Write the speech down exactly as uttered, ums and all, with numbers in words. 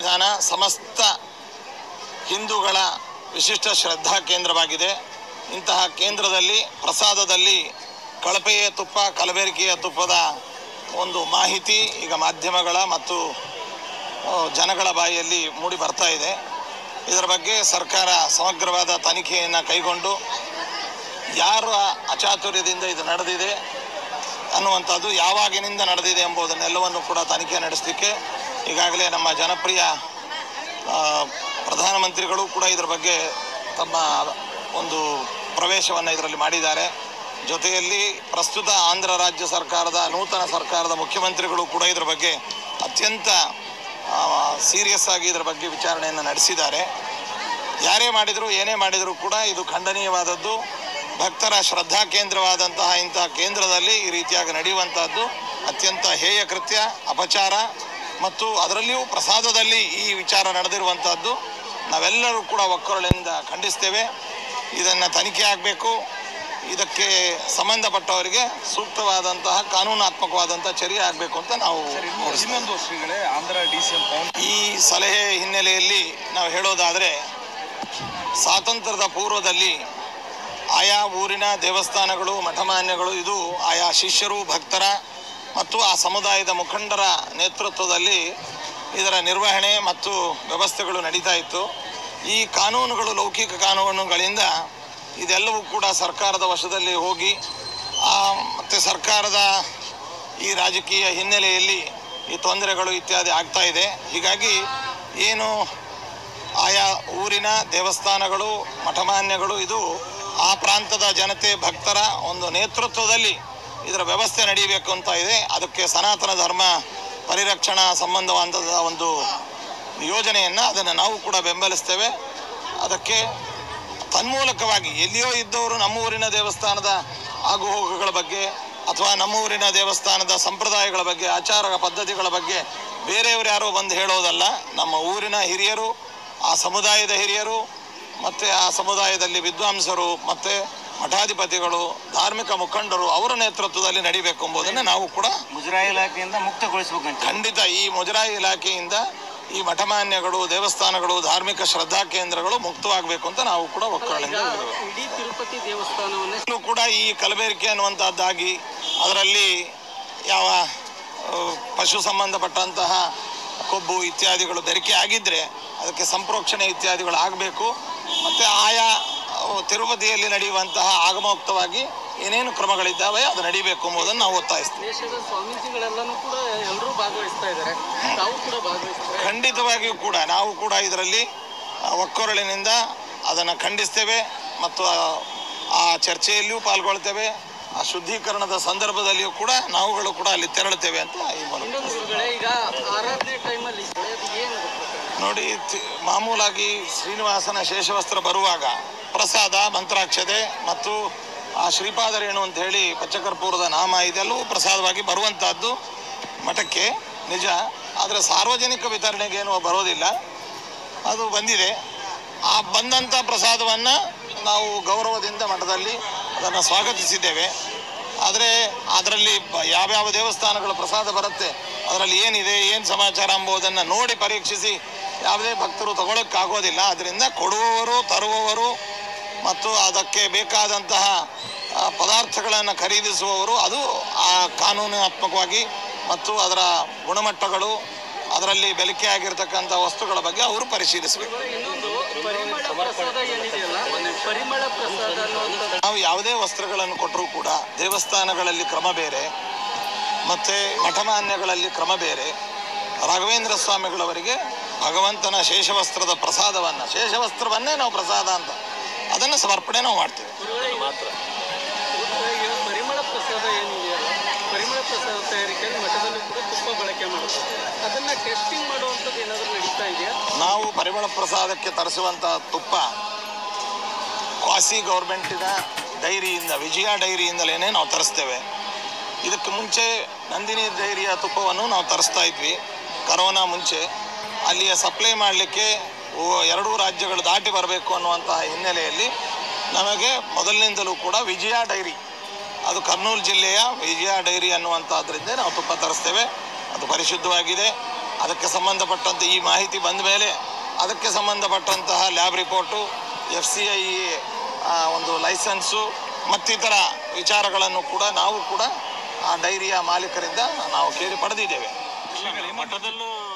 ವಿಧಾನ ಸಮಸ್ತ ಹಿಂದೂಗಳ ವಿಶಿಷ್ಟ ಶ್ರದ್ಧಾ ಕೇಂದ್ರವಾಗಿದೆ. ಇಂತಹ ಕೇಂದ್ರದಲ್ಲಿ ಪ್ರಸಾದದಲ್ಲಿ ಕಳಪೆಯ ತುಪ್ಪ, ಕಲಬೆರಕೆಯ ತುಪ್ಪದ ಒಂದು ಮಾಹಿತಿ ಈಗ ಮಾಧ್ಯಮಗಳ ಮತ್ತು ಜನಗಳ ಬಾಯಿಯಲ್ಲಿ ಮೂಡಿ ಬರ್ತಾ ಇದೆ. ಇದರ ಬಗ್ಗೆ ಸರ್ಕಾರ ಸಮಗ್ರವಾದ ತನಿಖೆಯನ್ನು ಕೈಗೊಂಡು ಯಾರ ಅಚಾತುರ್ಯದಿಂದ ಇದು ನಡೆದಿದೆ ಅನ್ನುವಂಥದ್ದು, ಯಾವಾಗಿನಿಂದ ನಡೆದಿದೆ ಎಂಬುದನ್ನೆಲ್ಲವನ್ನು ಕೂಡ ತನಿಖೆ ನಡೆಸಲಿಕ್ಕೆ ಈಗಾಗಲೇ ನಮ್ಮ ಜನಪ್ರಿಯ ಪ್ರಧಾನಮಂತ್ರಿಗಳು ಕೂಡ ಇದರ ಬಗ್ಗೆ ತಮ್ಮ ಒಂದು ಪ್ರವೇಶವನ್ನು ಇದರಲ್ಲಿ ಮಾಡಿದ್ದಾರೆ. ಜೊತೆಯಲ್ಲಿ ಪ್ರಸ್ತುತ ಆಂಧ್ರ ರಾಜ್ಯ ಸರ್ಕಾರದ ನೂತನ ಸರ್ಕಾರದ ಮುಖ್ಯಮಂತ್ರಿಗಳು ಕೂಡ ಇದರ ಬಗ್ಗೆ ಅತ್ಯಂತ ಸೀರಿಯಸ್ ಆಗಿ ಇದರ ಬಗ್ಗೆ ವಿಚಾರಣೆಯನ್ನು ನಡೆಸಿದ್ದಾರೆ. ಯಾರೇ ಮಾಡಿದರೂ ಏನೇ ಮಾಡಿದರೂ ಕೂಡ ಇದು ಖಂಡನೀಯವಾದದ್ದು. ಭಕ್ತರ ಶ್ರದ್ಧಾ ಕೇಂದ್ರವಾದಂತಹ ಇಂತಹ ಕೇಂದ್ರದಲ್ಲಿ ಈ ರೀತಿಯಾಗಿ ನಡೆಯುವಂಥದ್ದು ಅತ್ಯಂತ ಹೇಯ ಕೃತ್ಯ, ಅಪಚಾರ ಮತ್ತು ಅದರಲ್ಲಿಯೂ ಪ್ರಸಾದದಲ್ಲಿ ಈ ವಿಚಾರ ನಡೆದಿರುವಂಥದ್ದು ನಾವೆಲ್ಲರೂ ಕೂಡ ಒಕ್ಕೊರಳಿನಿಂದ ಖಂಡಿಸ್ತೇವೆ. ಇದನ್ನು ತನಿಖೆ ಆಗಬೇಕು. ಇದಕ್ಕೆ ಸಂಬಂಧಪಟ್ಟವರಿಗೆ ಸೂಕ್ತವಾದಂತಹ ಕಾನೂನಾತ್ಮಕವಾದಂತಹ ಚರ್ಯೆ ಆಗಬೇಕು ಅಂತ ನಾವು ಇನ್ನೊಂದು ಶ್ರೀಗಳೇ ಆಂಧ್ರ ಡಿ ಸಿ ಎಂ ಈ ಸಲಹೆ ಹಿನ್ನೆಲೆಯಲ್ಲಿ ನಾವು ಹೇಳೋದಾದರೆ, ಸ್ವಾತಂತ್ರ್ಯದ ಪೂರ್ವದಲ್ಲಿ ಆಯಾ ಊರಿನ ದೇವಸ್ಥಾನಗಳು, ಮಠಮಾನ್ಯಗಳು ಇದು ಆಯಾ ಶಿಷ್ಯರು, ಭಕ್ತರ ಮತ್ತು ಆ ಸಮುದಾಯದ ಮುಖಂಡರ ನೇತೃತ್ವದಲ್ಲಿ ಇದರ ನಿರ್ವಹಣೆ ಮತ್ತು ವ್ಯವಸ್ಥೆಗಳು ನಡೀತಾ ಇತ್ತು. ಈ ಕಾನೂನುಗಳು, ಲೌಕಿಕ ಕಾನೂನುಗಳಿಂದ ಇದೆಲ್ಲವೂ ಕೂಡ ಸರ್ಕಾರದ ವಶದಲ್ಲಿ ಹೋಗಿ ಮತ್ತು ಸರ್ಕಾರದ ಈ ರಾಜಕೀಯ ಹಿನ್ನೆಲೆಯಲ್ಲಿ ಈ ತೊಂದರೆಗಳು ಇತ್ಯಾದಿ ಆಗ್ತಾ ಇದೆ. ಹೀಗಾಗಿ ಏನು ಆಯಾ ಊರಿನ ದೇವಸ್ಥಾನಗಳು, ಮಠಮಾನ್ಯಗಳು ಇದು ಆ ಪ್ರಾಂತದ ಜನತೆ, ಭಕ್ತರ ಒಂದು ನೇತೃತ್ವದಲ್ಲಿ ಇದರ ವ್ಯವಸ್ಥೆ ನಡೀಬೇಕು ಅಂತ ಇದೆ. ಅದಕ್ಕೆ ಸನಾತನ ಧರ್ಮ ಪರಿರಕ್ಷಣಾ ಸಂಬಂಧವಾದ ಒಂದು ಯೋಜನೆಯನ್ನು ಅದನ್ನು ನಾವು ಕೂಡ ಬೆಂಬಲಿಸ್ತೇವೆ. ಅದಕ್ಕೆ ತನ್ಮೂಲಕವಾಗಿ ಎಲ್ಲಿಯೋ ಇದ್ದವರು ನಮ್ಮ ಊರಿನ ದೇವಸ್ಥಾನದ ಆಗುಹೋಗುಗಳ ಬಗ್ಗೆ ಅಥವಾ ನಮ್ಮ ಊರಿನ ದೇವಸ್ಥಾನದ ಸಂಪ್ರದಾಯಗಳ ಬಗ್ಗೆ, ಆಚಾರ ಪದ್ಧತಿಗಳ ಬಗ್ಗೆ ಬೇರೆಯವರು ಯಾರೋ ಬಂದು ಹೇಳೋದಲ್ಲ. ನಮ್ಮ ಊರಿನ ಹಿರಿಯರು, ಆ ಸಮುದಾಯದ ಹಿರಿಯರು ಮತ್ತು ಆ ಸಮುದಾಯದಲ್ಲಿ ವಿದ್ವಾಂಸರು ಮತ್ತು ಮಠಾಧಿಪತಿಗಳು, ಧಾರ್ಮಿಕ ಮುಖಂಡರು ಅವರ ನೇತೃತ್ವದಲ್ಲಿ ನಡೀಬೇಕು ಎಂಬುದನ್ನು ನಾವು ಕೂಡ ಮುಜರಾಯಿ ಇಲಾಖೆಯಿಂದ ಮುಕ್ತಗೊಳಿಸಬೇಕು. ಖಂಡಿತ ಈ ಮುಜರಾಯಿ ಇಲಾಖೆಯಿಂದ ಈ ಮಠಮಾನ್ಯಗಳು, ದೇವಸ್ಥಾನಗಳು, ಧಾರ್ಮಿಕ ಶ್ರದ್ಧಾ ಕೇಂದ್ರಗಳು ಮುಕ್ತವಾಗಬೇಕು ಅಂತ ನಾವು ಕೂಡ ಒಕ್ಕಲಿಂದ ಇಡೀ ತಿರುಪತಿ ದೇವಸ್ಥಾನವನ್ನು ಕೂಡ ಈ ಕಲಬೆರಕೆ ಅನ್ನುವಂಥದ್ದಾಗಿ ಅದರಲ್ಲಿ ಯಾವ ಪಶು ಸಂಬಂಧಪಟ್ಟಂತಹ ಕೊಬ್ಬು ಇತ್ಯಾದಿಗಳು ಬೆರಕೆ ಆಗಿದ್ದರೆ ಅದಕ್ಕೆ ಸಂಪ್ರೋಕ್ಷಣೆ ಇತ್ಯಾದಿಗಳು ಆಗಬೇಕು. ಮತ್ತು ಆಯಾ ತಿರುಪತಿಯಲ್ಲಿ ನಡೆಯುವಂತಹ ಆಗಮೋಕ್ತವಾಗಿ ಏನೇನು ಕ್ರಮಗಳಿದ್ದಾವೆ ಅದು ನಡೀಬೇಕು ಎಂಬುದನ್ನು ನಾವು ಒತ್ತಾಯಿಸ್ತೀವಿ. ದೇಶದ ಸ್ವಾಮೀಜಿಗಳೆಲ್ಲನೂ ಕೂಡ ಎಲ್ಲರೂ ಭಾಗವಹಿಸ್ತಾ ಇದ್ದಾರೆ, ತಾವು ಕೂಡ ಭಾಗವಹಿಸ್ತಾರೆ. ಖಂಡಿತವಾಗಿಯೂ ಕೂಡ ನಾವು ಕೂಡ ಇದರಲ್ಲಿ ಒಕ್ಕೊರಳಿನಿಂದ ಅದನ್ನು ಖಂಡಿಸ್ತೇವೆ ಮತ್ತು ಆ ಚರ್ಚೆಯಲ್ಲಿಯೂ ಪಾಲ್ಗೊಳ್ತೇವೆ. ಆ ಶುದ್ಧೀಕರಣದ ಸಂದರ್ಭದಲ್ಲಿಯೂ ಕೂಡ ನಾವುಗಳು ಕೂಡ ಅಲ್ಲಿ ತೆರಳುತ್ತೇವೆ ಅಂತ ಈ ಮೂಲಕ. ಈಗ ಆರಾಧನೆ ಟೈಮಲ್ಲಿ ಏನು ನೋಡಿ, ಮಾಮೂಲಾಗಿ ಶ್ರೀನಿವಾಸನ ಶೇಷವಸ್ತ್ರ ಬರುವಾಗ ಪ್ರಸಾದ, ಮಂತ್ರಾಕ್ಷತೆ ಮತ್ತು ಆ ಶ್ರೀಪಾದರೇಣು ಅಂತ ಹೇಳಿ ಪಚ್ಚಕರ್ಪೂರದ ನಾಮ ಇದೆಲ್ಲವೂ ಪ್ರಸಾದವಾಗಿ ಬರುವಂಥದ್ದು ಮಠಕ್ಕೆ ನಿಜ. ಆದರೆ ಸಾರ್ವಜನಿಕ ವಿತರಣೆಗೇನು ಬರೋದಿಲ್ಲ. ಅದು ಬಂದಿದೆ. ಆ ಬಂದಂಥ ಪ್ರಸಾದವನ್ನು ನಾವು ಗೌರವದಿಂದ ಮಠದಲ್ಲಿ ಅದನ್ನು ಸ್ವಾಗತಿಸಿದ್ದೇವೆ. ಆದರೆ ಅದರಲ್ಲಿ ಯಾವ್ಯಾವ ದೇವಸ್ಥಾನಗಳ ಪ್ರಸಾದ ಬರುತ್ತೆ, ಅದರಲ್ಲಿ ಏನಿದೆ, ಏನು ಸಮಾಚಾರ ಎಂಬುದನ್ನು ನೋಡಿ ಪರೀಕ್ಷಿಸಿ ಯಾವುದೇ ಭಕ್ತರು ತಗೊಳ್ಳೋಕ್ಕಾಗೋದಿಲ್ಲ. ಅದರಿಂದ ಕೊಡುವವರು, ತರುವವರು ಮತ್ತು ಅದಕ್ಕೆ ಬೇಕಾದಂತಹ ಪದಾರ್ಥಗಳನ್ನು ಖರೀದಿಸುವವರು ಅದು ಆ ಕಾನೂನಾತ್ಮಕವಾಗಿ ಮತ್ತು ಅದರ ಗುಣಮಟ್ಟಗಳು, ಅದರಲ್ಲಿ ಬೆಳಕೆ ಆಗಿರ್ತಕ್ಕಂಥ ವಸ್ತುಗಳ ಬಗ್ಗೆ ಅವರು ಪರಿಶೀಲಿಸಬೇಕು. ನಾವು ಯಾವುದೇ ವಸ್ತ್ರಗಳನ್ನು ಕೊಟ್ಟರೂ ಕೂಡ ದೇವಸ್ಥಾನಗಳಲ್ಲಿ ಕ್ರಮ ಬೇರೆ ಮತ್ತು ಮಠಮಾನ್ಯಗಳಲ್ಲಿ ಕ್ರಮ ಬೇರೆ. ರಾಘವೇಂದ್ರ ಸ್ವಾಮಿಗಳವರಿಗೆ ಭಗವಂತನ ಶೇಷವಸ್ತ್ರದ ಪ್ರಸಾದವನ್ನು, ಶೇಷವಸ್ತ್ರವನ್ನೇ ನಾವು ಪ್ರಸಾದ ಅಂತ ಅದನ್ನು ಸಮರ್ಪಣೆ ನಾವು ಮಾಡ್ತೇವೆ ಮಾತ್ರ. ಪರಿಮಳ ಪ್ರಸಾದ ಏನಿದೆಯಲ್ಲ, ಪರಿಮಳ ಪ್ರಸಾದ ತಯಾರಿಕೆಯಲ್ಲಿ ಮಠದಲ್ಲೂ ಕೂಡ ತುಪ್ಪ ಬಳಕೆ ಮಾಡುತ್ತೆ. ಅದನ್ನು ಟೆಸ್ಟಿಂಗ್ ಮಾಡುವಂಥದ್ದು ಏನಾದರೂ ನಡೀತಾ ಇದೆಯಾ? ನಾವು ಪರಿಮಳ ಪ್ರಸಾದಕ್ಕೆ ತರಿಸುವಂಥ ತುಪ್ಪ ಕ್ವಾಸಿ ಗೌರ್ಮೆಂಟಿನ ಡೈರಿಯಿಂದ, ವಿಜಯ ಡೈರಿಯಿಂದಲೇ ನಾವು ತರಿಸ್ತೇವೆ. ಇದಕ್ಕೆ ಮುಂಚೆ ನಂದಿನಿ ಡೈರಿಯ ತುಪ್ಪವನ್ನು ನಾವು ತರಿಸ್ತಾ ಇದ್ವಿ ಕರೋನಾ ಮುಂಚೆ. ಅಲ್ಲಿಯ ಸಪ್ಲೈ ಮಾಡಲಿಕ್ಕೆ ಎರಡೂ ರಾಜ್ಯಗಳು ದಾಟಿ ಬರಬೇಕು ಅನ್ನುವಂತಹ ಹಿನ್ನೆಲೆಯಲ್ಲಿ ನಮಗೆ ಮೊದಲಿನಿಂದಲೂ ಕೂಡ ವಿಜಯ ಡೈರಿ, ಅದು ಕರ್ನೂಲು ಜಿಲ್ಲೆಯ ವಿಜಯ ಡೈರಿ ಅನ್ನುವಂಥದ್ರಿಂದ ನಾವು ತುಪ್ಪ ತರಿಸ್ತೇವೆ. ಅದು ಪರಿಶುದ್ಧವಾಗಿದೆ ಅದಕ್ಕೆ ಸಂಬಂಧಪಟ್ಟಂತೆ ಈ ಮಾಹಿತಿ ಬಂದ ಮೇಲೆ ಅದಕ್ಕೆ ಸಂಬಂಧಪಟ್ಟಂತಹ lab report, F C I ಒಂದು ಲೈಸೆನ್ಸು ಮತ್ತಿತರ ವಿಚಾರಗಳನ್ನು ಕೂಡ ನಾವು ಕೂಡ ಆ ಡೈರಿಯ ಮಾಲೀಕರಿಂದ ನಾವು ಕೇಳಿ ಪಡೆದಿದ್ದೇವೆ. ಮಠದಲ್ಲೂ